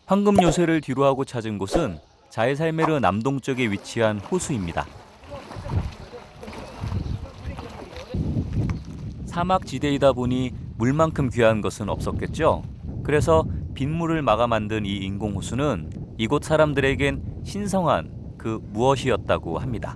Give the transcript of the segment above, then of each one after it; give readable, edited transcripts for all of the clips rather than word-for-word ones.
황금 요새를 뒤로하고 찾은 곳은 자이살메르 남동쪽에 위치한 호수입니다. 사막 지대이다 보니 물만큼 귀한 것은 없었겠죠. 그래서 빗물을 막아 만든 이 인공호수는 이곳 사람들에겐 신성한 그 무엇이었다고 합니다.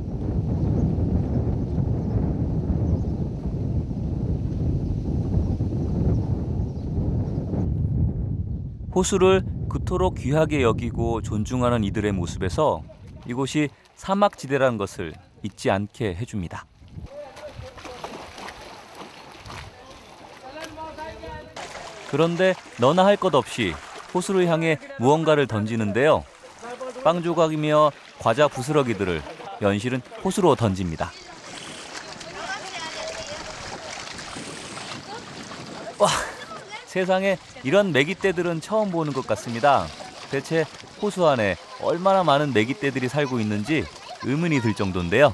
호수를 그토록 귀하게 여기고 존중하는 이들의 모습에서 이곳이 사막지대라는 것을 잊지 않게 해줍니다. 그런데 너나 할 것 없이 호수를 향해 무언가를 던지는데요. 빵 조각이며 과자 부스러기들을 연실은 호수로 던집니다. 와, 세상에 이런 메기떼들은 처음 보는 것 같습니다. 대체 호수 안에 얼마나 많은 메기떼들이 살고 있는지 의문이 들 정도인데요.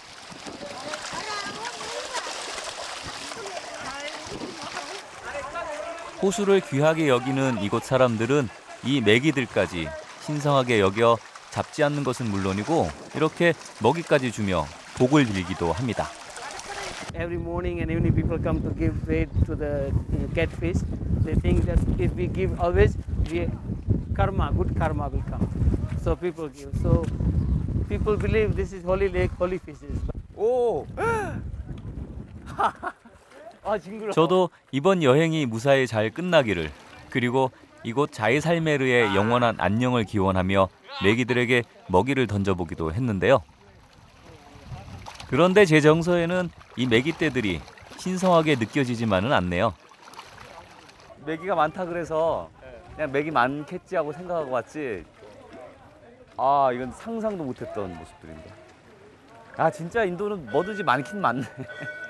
호수를 귀하게 여기는 이곳 사람들은 이 메기들까지 신성하게 여겨 잡지 않는 것은 물론이고 이렇게 먹이까지 주며 복을 빌기도 합니다. Every morning and evening people come to give feed to the catfish. They think that if we give always, karma, good karma will come. So people give. So people believe this is holy lake, holy fishes. 오! 아, 징그러워. 저도 이번 여행이 무사히 잘 끝나기를, 그리고 이곳 자이살메르의 영원한 안녕을 기원하며 메기들에게 먹이를 던져보기도 했는데요. 그런데 제 정서에는 이 메기떼들이 신성하게 느껴지지만은 않네요. 메기가 많다 그래서 그냥 메기 많겠지 하고 생각하고 왔지. 아, 이건 상상도 못했던 모습들입니다. 아, 진짜 인도는 뭐든지 많긴 많네.